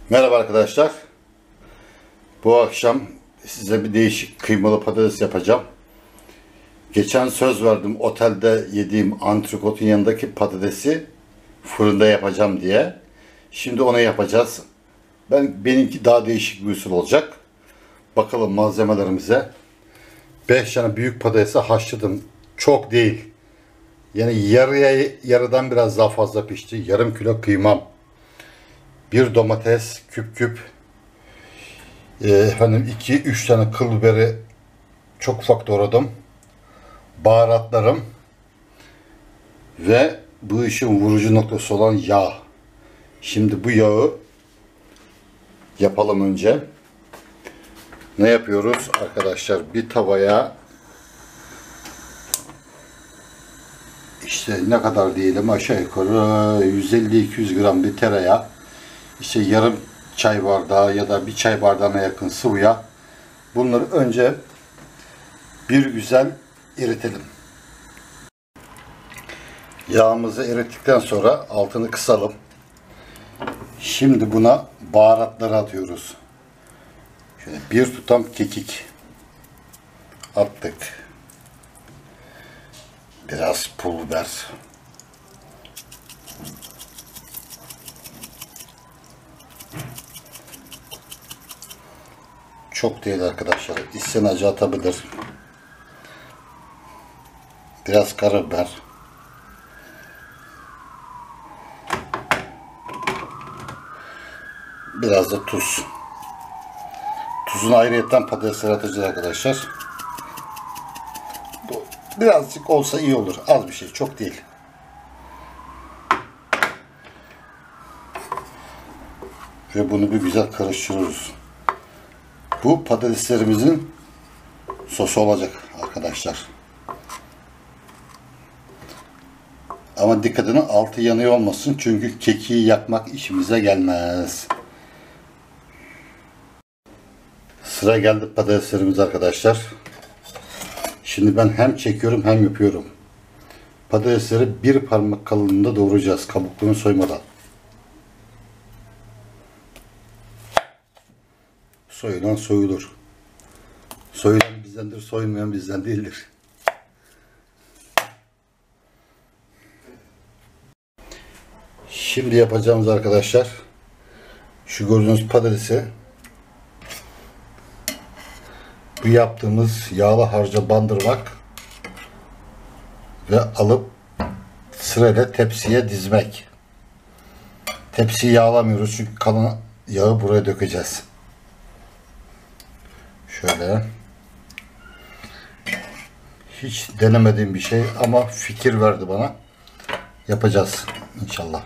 Merhaba arkadaşlar. Bu akşam size bir değişik kıymalı patates yapacağım. Geçen söz verdim otelde yediğim antrikotun yanındaki patatesi fırında yapacağım diye. Şimdi onu yapacağız. Benimki daha değişik bir usul olacak. Bakalım malzemelerimize. 5 tane büyük patatesi haşladım. Çok değil. Yani yarıdan biraz daha fazla pişti. Yarım kilo kıymam. Bir domates küp küp. 2-3 tane kıl biberi çok ufak doğradım. Baharatlarım ve bu işin vurucu noktası olan yağ. Şimdi bu yağı yapalım önce. Ne yapıyoruz arkadaşlar? Bir tavaya işte ne kadar diyelim aşağı yukarı 150-200 gram bir tereyağı, işte yarım çay bardağı ya da bir çay bardağına yakın sıvı yağ. Bunları önce bir güzel eritelim. Yağımızı erittikten sonra altını kısalım. Şimdi buna baharatları atıyoruz. Şöyle bir tutam kekik attık. Biraz pul biber. Çok değil arkadaşlar. İsteyen acı atabilir. Biraz karabiber. Biraz da tuz. Tuzunu ayrıyetten patateslere atacağız arkadaşlar. Bu birazcık olsa iyi olur. Az bir şey, çok değil. Ve bunu bir güzel karıştırıyoruz. Bu patateslerimizin sosu olacak arkadaşlar. Ama dikkat edin, altı yanıyor olmasın. Çünkü kekiği yakmak işimize gelmez. Sıra geldi patateslerimiz arkadaşlar. Şimdi ben hem çekiyorum hem yapıyorum. Patatesleri bir parmak kalınlığında doğrayacağız. Kabuklarını soymadan. Soyulan soyulur. Soyulan bizdendir, soyulmayan bizden değildir. Şimdi yapacağımız arkadaşlar, şu gördüğünüz patatesi bu yaptığımız yağlı harca bandırmak ve alıp sırayla tepsiye dizmek. Tepsiyi yağlamıyoruz çünkü kalan yağı buraya dökeceğiz. Şöyle. Hiç denemediğim bir şey ama fikir verdi bana. Yapacağız inşallah.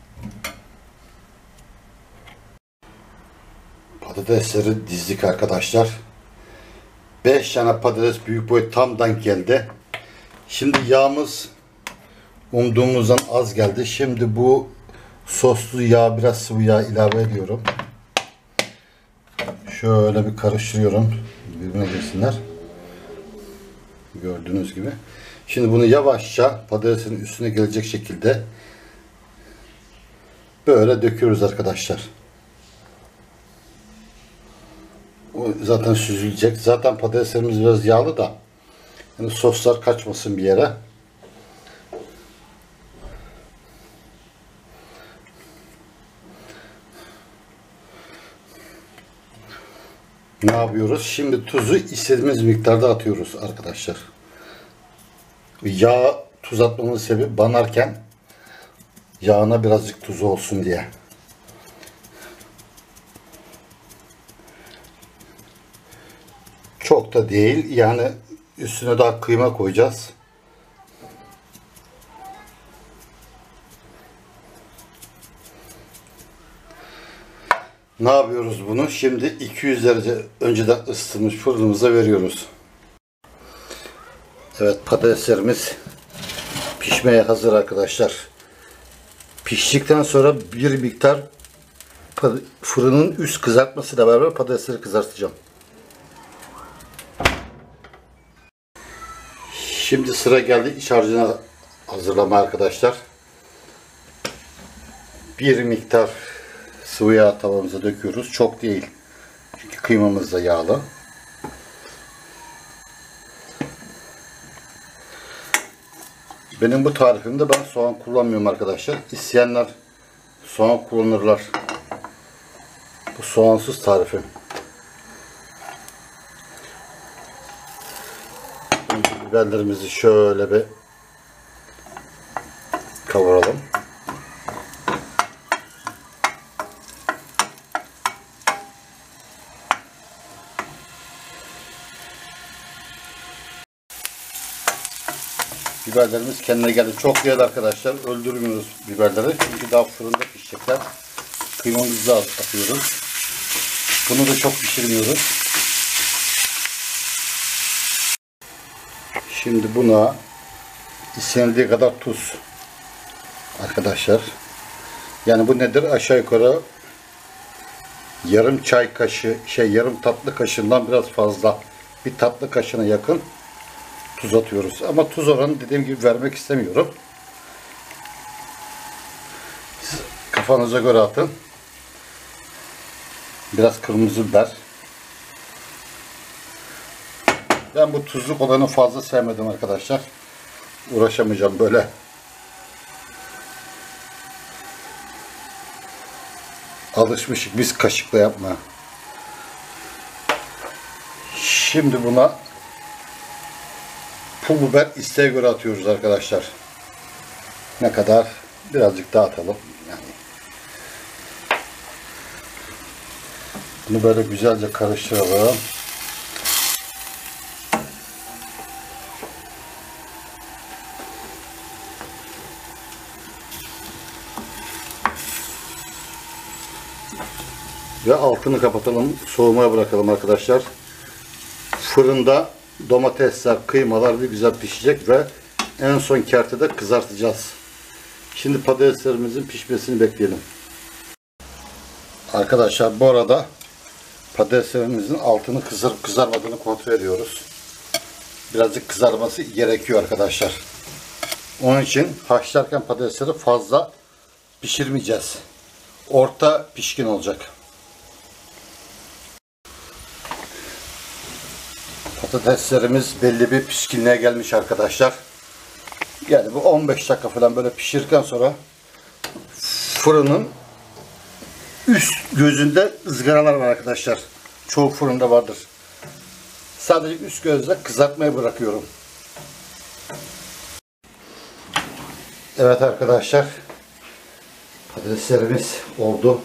Patatesleri dizdik arkadaşlar. 5 tane patates büyük boy tam denk geldi. Şimdi yağımız umduğumuzdan az geldi. Şimdi bu soslu yağ, biraz sıvı yağ ilave ediyorum. Şöyle bir karıştırıyorum. Birbirine girsinler. Gördüğünüz gibi. Şimdi bunu yavaşça patatesin üstüne gelecek şekilde böyle döküyoruz arkadaşlar. O zaten süzülecek. Zaten patateslerimiz biraz yağlı da yani soslar kaçmasın bir yere. Ne yapıyoruz? Şimdi tuzu istediğimiz miktarda atıyoruz arkadaşlar. Yağ, tuz atmamın sebebi banarken yağına birazcık tuzu olsun diye. Çok da değil. Yani üstüne daha kıyma koyacağız. Ne yapıyoruz bunu? Şimdi 200 derece önceden ısıtılmış fırınımıza veriyoruz. Evet, patateslerimiz pişmeye hazır arkadaşlar. Piştikten sonra bir miktar fırının üst kızartmasıyla beraber patatesleri kızartacağım. Şimdi sıra geldi iç harcına hazırlama arkadaşlar. Bir miktar sıvı yağ tavamıza döküyoruz. Çok değil. Çünkü kıymamız da yağlı. Benim bu tarifimde ben soğan kullanmıyorum arkadaşlar. İsteyenler soğan kullanırlar. Bu soğansız tarifim. Biberlerimizi şöyle bir kavuralım. Biberlerimiz kendine geldi. Çok değerli arkadaşlar. Öldürmüyoruz biberleri. Çünkü daha fırında pişecekler. Kıymamızı da atıyoruz. Bunu da çok pişirmiyoruz. Şimdi buna istenildiği kadar tuz. Arkadaşlar. Yani bu nedir? Aşağı yukarı yarım çay kaşığı, yarım tatlı kaşığından biraz fazla. Bir tatlı kaşığına yakın tuz atıyoruz. Ama tuz oranı dediğim gibi vermek istemiyorum. Siz kafanıza göre atın. Biraz kırmızı biber. Ben bu tuzluk olanı fazla sevmedim arkadaşlar. Uğraşamayacağım böyle. Alışmışık biz kaşıkla yapmaya. Şimdi buna pul biber isteğe göre atıyoruz arkadaşlar. Ne kadar? Birazcık daha atalım. Yani bunu böyle güzelce karıştıralım. Ve altını kapatalım. Soğumaya bırakalım arkadaşlar. Fırında domatesler, kıymalar bir güzel pişecek ve en son kertede kızartacağız. Şimdi patateslerimizin pişmesini bekleyelim. Arkadaşlar bu arada patateslerimizin altını kızarıp kızarmadığını kontrol ediyoruz. Birazcık kızarması gerekiyor arkadaşlar. Onun için haşlarken patatesleri fazla pişirmeyeceğiz. Orta pişkin olacak. Patateslerimiz belli bir pişkinliğe gelmiş arkadaşlar. Yani bu 15 dakika falan böyle pişirdikten sonra fırının üst gözünde ızgaralar var arkadaşlar. Çoğu fırında vardır. Sadece üst gözde kızartmayı bırakıyorum. Evet arkadaşlar. Patateslerimiz oldu.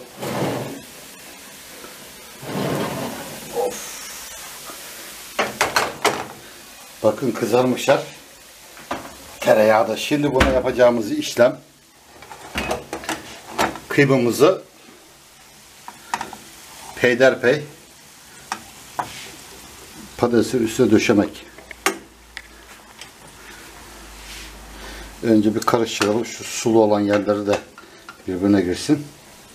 Of. Bakın kızarmışlar. Tereyağı da. Şimdi buna yapacağımız işlem kıymamızı peyderpey patatesin üstüne döşemek. Önce bir karıştıralım. Şu sulu olan yerleri de birbirine girsin.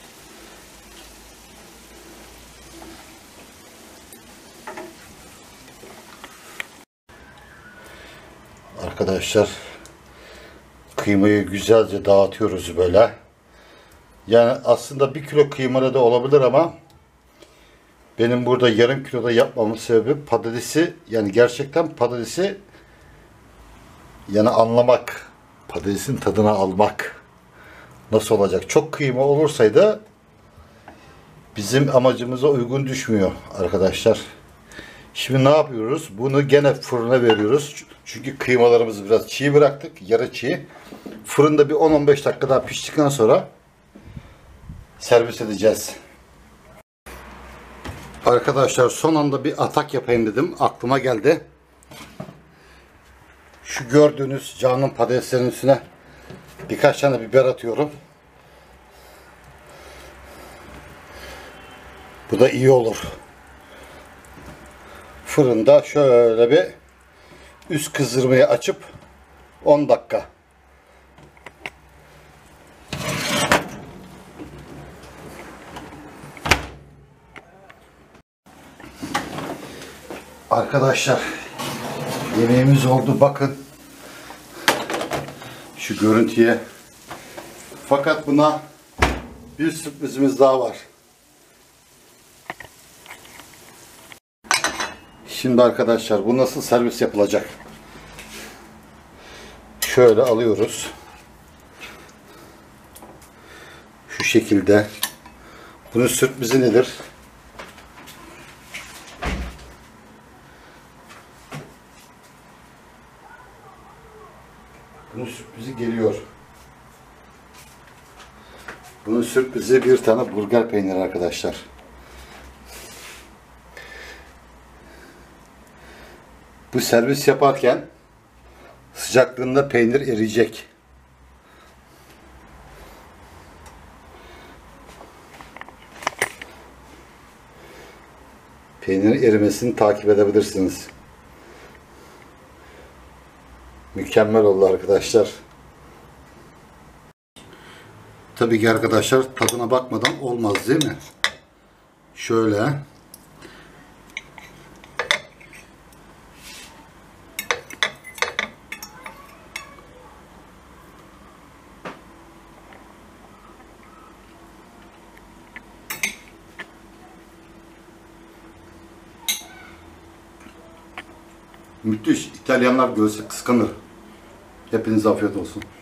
Arkadaşlar kıymayı güzelce dağıtıyoruz böyle. Yani aslında 1 kilo kıymada da olabilir ama benim burada yarım kiloda yapmamın sebebi patatesi, yani gerçekten patatesi yani anlamak, patatesin tadına almak nasıl olacak. Çok kıyma olursaydı bizim amacımıza uygun düşmüyor arkadaşlar. Şimdi ne yapıyoruz? Bunu gene fırına veriyoruz. Çünkü kıymalarımızı biraz çiğ bıraktık. Yarı çiğ. Fırında bir 10-15 dakika daha piştikten sonra servis edeceğiz. Arkadaşlar son anda bir atak yapayım dedim. Aklıma geldi. Şu gördüğünüz canlı patateslerin üstüne birkaç tane biber atıyorum. Bu da iyi olur. Fırında şöyle bir üst kızdırmayı açıp 10 dakika. Arkadaşlar yemeğimiz oldu. Bakın şu görüntüye. Fakat buna Bir sürprizimiz daha var. Şimdi arkadaşlar bu nasıl servis yapılacak? Şöyle alıyoruz. Şu şekilde. Bunun sürprizi nedir? Bunun sürprizi geliyor. Bunun sürprizi bir tane burger peyniri arkadaşlar. Bu servis yaparken sıcaklığında peynir eriyecek. Peynirin erimesini takip edebilirsiniz. Mükemmel oldu arkadaşlar. Tabii ki arkadaşlar tadına bakmadan olmaz değil mi? Şöyle. Müthiş. İtalyanlar görse kıskanır. Hepinize afiyet olsun.